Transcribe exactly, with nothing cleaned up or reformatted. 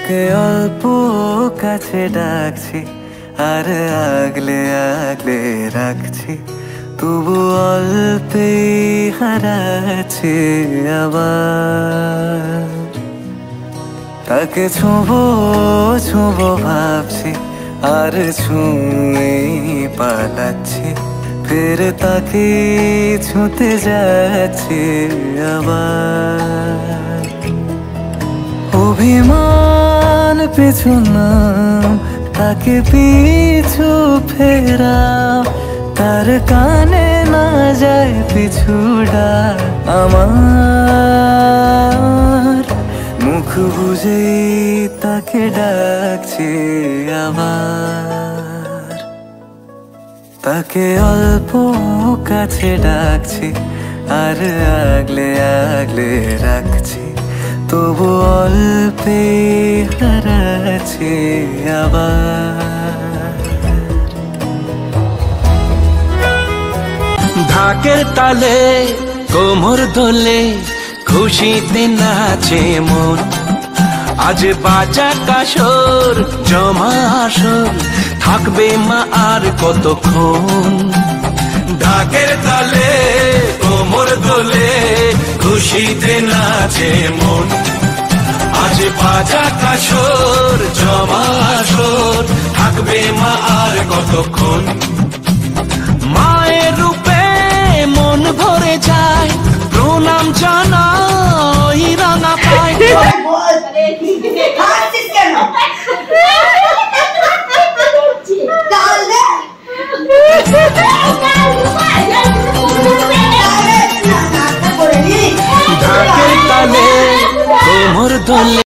তাকে অল্প কাছে ডাকছি আর আগলে আগলে রাখছি, তবু অল্পে হারাচ্ছি আবার। তাকে ছোঁবো ছোঁবো ভাবছি আর ছুঁয়ে পালাচ্ছি, ফের তাকে ছুঁতে যাচ্ছি আবার। অভিমান পিছু না, তাকে পিছু ফেরা, তার কানে না যায় পিছুডা আমার। মুখ বুঝেই তাকে ডাকছি আবার। তাকে অল্প কাছে ডাকছি আর আগলে আগলে রাখছি, তবু অল্পে হারাচ্ছি আবার। ঢাকের তালে কোমর দোলে খুশিতে নাচে মন, আজ বাজা কাসর জমা আসর থাকবে মা আর কতক্ষণ। ঢাকের তালে কোমর দোলে খুশিতে নাচে মন, আজ বাজা কাসর জমা আসর থাকবে মা আর কতক্ষণ। মায়ের রূপে মন ভরে যায়, প্রণাম জানাই রাঙা পায়। Dale!